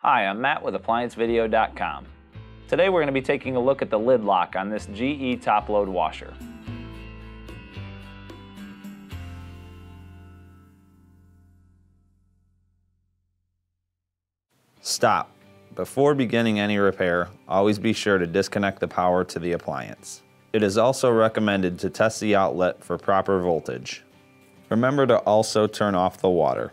Hi, I'm Matt with ApplianceVideo.com. Today we're going to be taking a look at the lid lock on this GE top-load washer. Stop. Before beginning any repair, always be sure to disconnect the power to the appliance. It is also recommended to test the outlet for proper voltage. Remember to also turn off the water.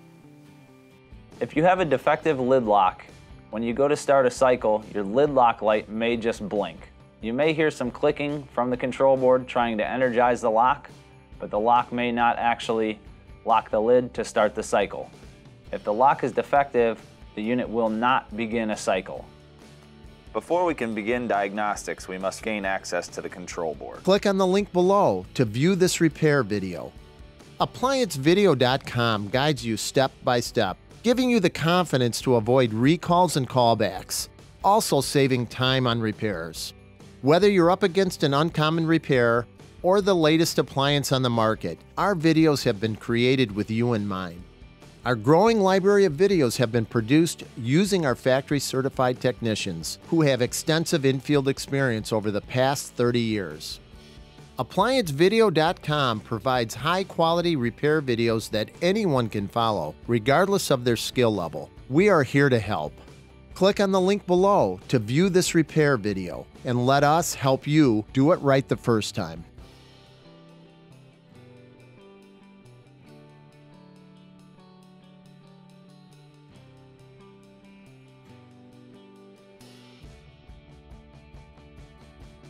If you have a defective lid lock, when you go to start a cycle, your lid lock light may just blink. You may hear some clicking from the control board trying to energize the lock, but the lock may not actually lock the lid to start the cycle. If the lock is defective, the unit will not begin a cycle. Before we can begin diagnostics, we must gain access to the control board. Click on the link below to view this repair video. ApplianceVideo.com guides you step by step, giving you the confidence to avoid recalls and callbacks, also saving time on repairs. Whether you're up against an uncommon repair or the latest appliance on the market, our videos have been created with you in mind. Our growing library of videos have been produced using our factory-certified technicians who have extensive in-field experience over the past 30 years. ApplianceVideo.com provides high-quality repair videos that anyone can follow, regardless of their skill level. We are here to help. Click on the link below to view this repair video and let us help you do it right the first time.